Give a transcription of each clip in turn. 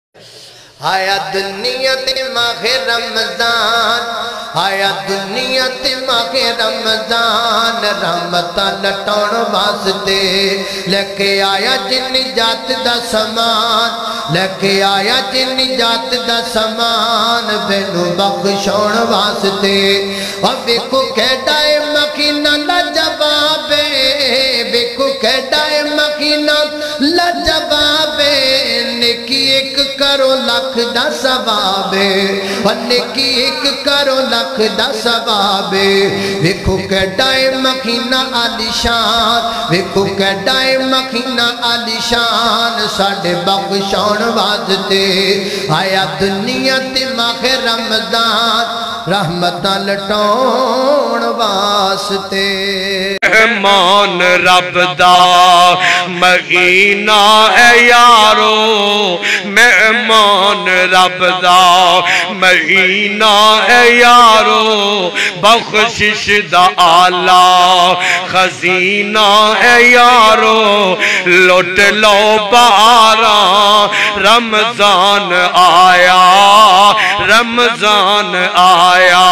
آیا دنیا تے ماہ رمضان، آیا دنیا تے ماہ رمضان، رحمتاں لٹاؤن واسطے لے کے آیا جن نجات دا سامان، لے کے آیا جن نجات دا سامان، بینو بخشون واسطے۔ اور ویکھو کیڑا اے مکینہ لاجواب، ویکھو کیڑا اے مکینہ لاجواب، نیکی ایک کرو لکھ دا ثواب، نیکی ایک کرو لکھ دا ثواب۔ ویکھو کیڑا اے مکینہ عالی شان، ویکھو کیڑا اے مکینہ عالی شان، ساڈے بخشون واسطے آیا دنیا تے ماہ رمضان، رحمتاں لٹاؤن واسطے۔ مہمان رب دا مہینہ ہے یارو، مہمان رب دا مہینہ ہے یارو، بخشش دا آلہ خزینہ ہے یارو، لوٹ لو بہاراں رمضان آیا، رمضان آیا۔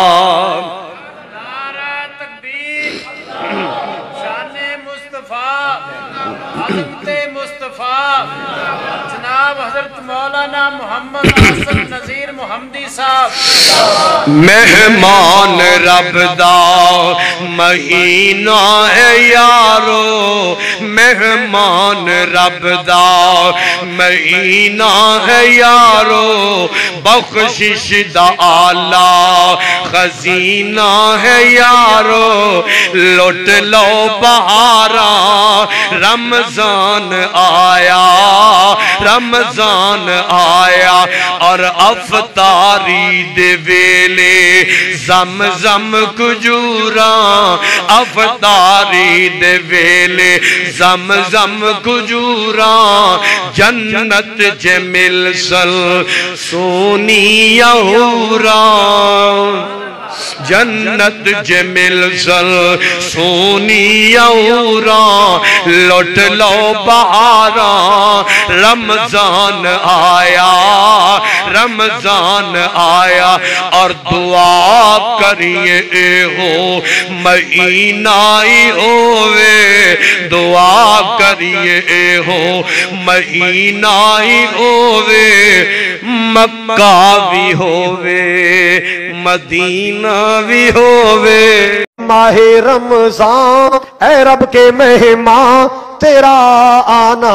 جناب حضرت مولانا محمد حسن نذیر محمدی صاحب۔ مہمان رب دا مہینہ ہے یارو، مہمان رب دا مہینہ ہے یارو، بخشش دا آلہ خزینہ ہے یارو، لوٹ لو بہاراں رمضان آیا، رمضان آیا۔ اور افطاری دے ویلے زمزم کھجوراں، افطاری دے ویلے زمزم کھجوراں، جنت جے ملسل سونی یہوراں، جنت جے ملسل سونی یہوراں، لوٹ لو بہاراں رمضان آیا، رمضان آیا۔ اور دعا کریے اے ہو مہینہ ہی ہووے، دعا کریے اے ہو مہینہ ہی ہووے، مکہ بھی ہووے مدینہ بھی ہووے۔ ماہ رمضان اے رب کے مہمان، تیرا آنا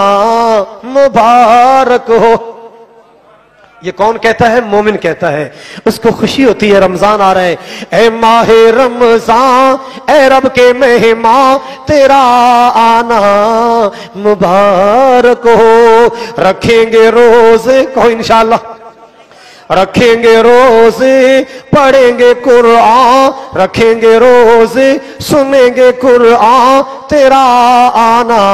مبارک ہو۔ یہ کون کہتا ہے؟ مومن کہتا ہے، اس کو خوشی ہوتی ہے رمضان آ رہا ہے۔ اے ماہ رمضان اے رب کے مہمان، تیرا آنا مبارک ہو۔ رکھیں گے روزے کو انشاءاللہ، رکھیں گے روزے، پڑھیں گے قرآن، رکھیں گے روزے، سنیں گے قرآن، تیرا آنا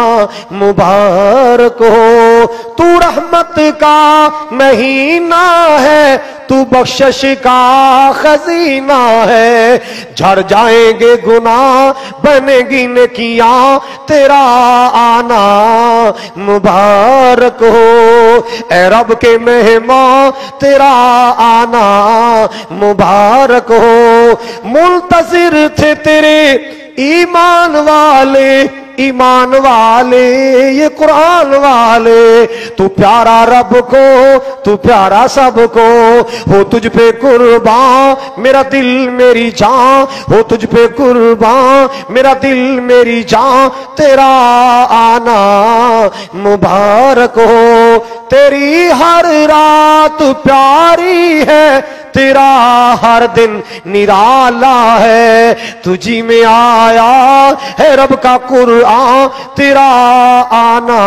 مبارک ہو۔ تو رحمت کا مہینہ ہے، تو بخشش کا خزینہ ہے، جھڑ جائیں گے گناہ بنے گی نیکیاں، تیرا آنا مبارک ہو۔ اے رب کے مہمان تیرا آنا مبارک ہو۔ منتظر تھے تیرے ایمان والے، ایمان والے، یہ قرآن والے، تو پیارا رب کو، تو پیارا سب کو، ہو تجھ پہ قربان میرا دل میری جان، ہو تجھ پہ قربان میرا دل میری جان، تیرا آنا مبارک ہو۔ تیری ہر رات پیاری ہے، تیرا ہر دن نرالا ہے، تجھی میں آیا ہے رب کا قرآن، تیرا آنا۔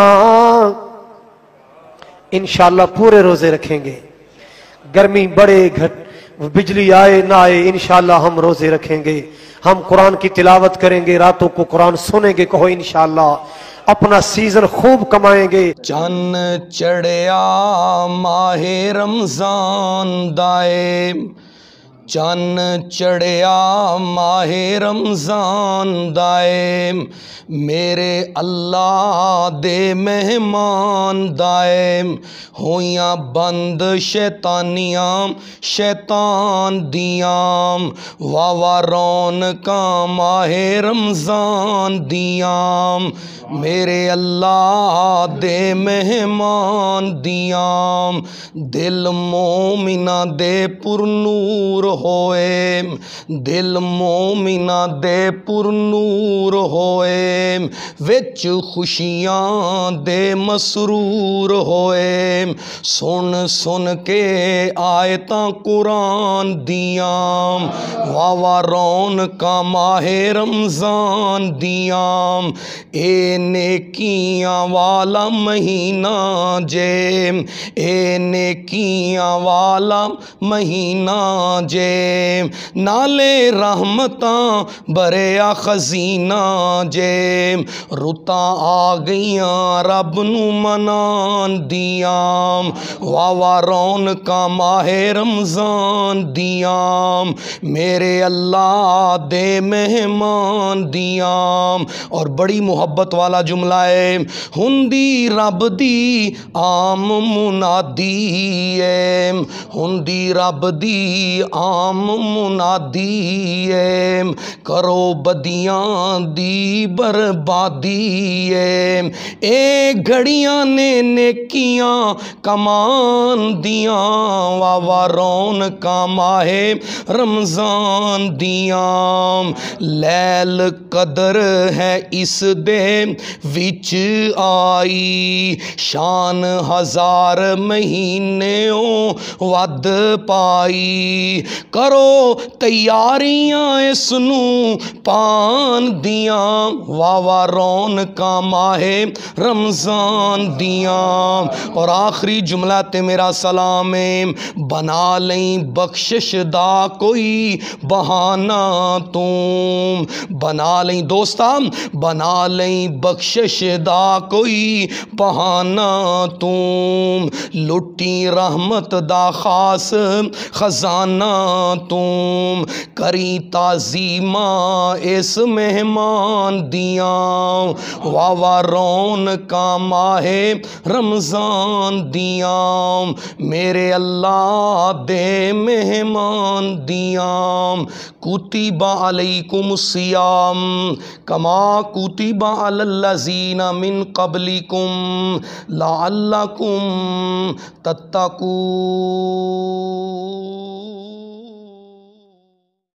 انشاءاللہ پورے روزے رکھیں گے، گرمی بڑے گھٹ بجلی آئے نہ آئے، انشاءاللہ ہم روزے رکھیں گے، ہم قرآن کی تلاوت کریں گے، راتوں کو قرآن سنیں گے، کہو انشاءاللہ اپنا سیزن خوب کمائیں گے۔ چند چڑھیا ماہ رمضان دائے، چن چڑھیا ماہ رمضان دائے میرے اللہ دے مہمان دائے ہویاں بند شیطانیاں شیطان دیاں واوا رونقاں ماہ رمضان دیاں میرے اللہ دے مہمان دیاں دل مومنہ دے پر نور ہوئے دل مومنہ دے پر نور ہوئے وچ خوشیاں دے مسرور ہوئے سن سن کے آیتاں قرآن دیاں واوا رونقاں ماہ رمضان دیاں اے نیکیاں والا مہینہ جے اے نیکیاں والا مہینہ جے نالے رحمتاں بریا خزینہ جے رتاں آ گئیاں رب نو منان دیاں واوا رونقاں ماہ رمضان دیاں میرے اللہ دے مہمان دیاں اور بڑی محبت والا جملہ ہے ہندی رب دی عام منادی ہے ہندی رب دی عام منادی ہے کرو بدیاں دی بربادی ہے اے گھڑیاں نے نیکیاں کمان دیاں واوا رونقاں ماہ رمضان دیاں لیل قدر ہے اس دے وچ آئی شان ہزار مہینوں ود پائی کرو تیاریاں اس نو پان دیاں واوا رونقاں ماہ رمضان دیاں اور آخری جملہ تے میرا سلام ہے بنا لیں بخشش دا کوئی بہانہ تم بنا لیں دوستاں بنا لیں بخشش دا کوئی بہانہ تم لٹی رحمت دا خاص خزانہ تم کری تعظیمہ اس مہمان دیاں واوا رونقاں ماہ رمضان دیاں میرے اللہ دے مہمان دیاں کتب علیکم الصیام کما کتب علی الذین من قبلکم لعلکم تتقون